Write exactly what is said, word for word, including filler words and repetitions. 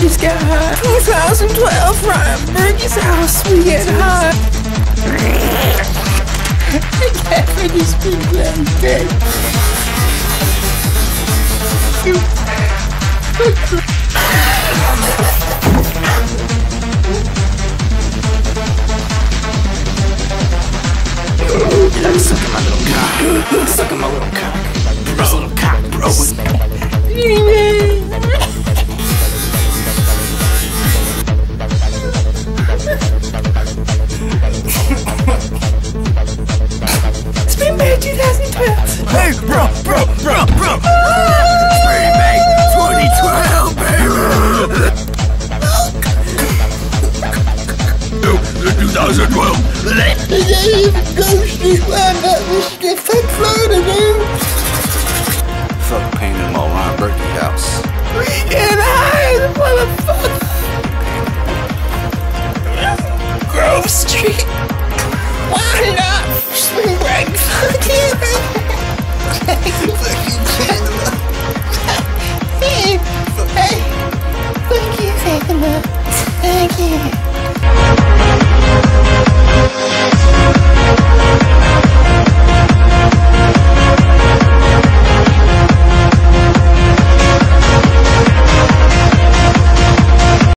just got high. twenty twelve, Ryan Bergie's house, we get high. I can't really speak like that. Sucking my little cock. Sucking my little cock. This little cock, bro. Spring Break twenty twelve. Hey, bro, bro, bro, bro. Spring Break twenty twelve, baby. twenty twelve. Fuck painting them all around Berkey house. We get high, motherfucker. Grove Street. Why not? Spring Break. Fuck you. Fucking Chandler. Hey, hey. Thank you, Chandler. Thank you.